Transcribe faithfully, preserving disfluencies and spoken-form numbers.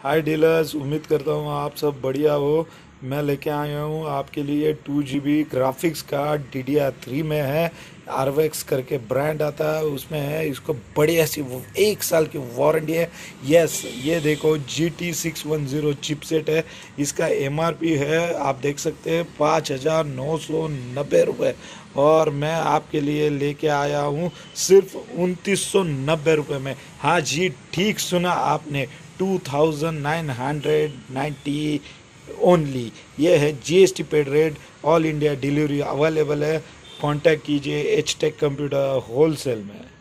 हाय dealers, उम्मीद करता हूँ आप सब बढ़िया हो। मैं लेके आया हूँ आपके लिए two G B graphics card D D R three में है। आरवेक्स करके ब्रांड आता है, उसमें है इसको बढ़िया सी वो एक साल की वारंटी है। यस, ये देखो G T six one zero chipset है। इसका एम आर पी है, आप देख सकते हैं, पाँच हज़ार नौ सौ नब्बे रुपये। और मैं आपके लिए लेके आया हूँ सिर्फ उनतीस सौ नब्बे रुपये में। हाँ जी, ठीक सुना आपने, two thousand nine hundred ninety only. ये है G S T paid rate. All India delivery available है। कांटेक्ट कीजिए एच टेक कंप्यूटर होलसेल में।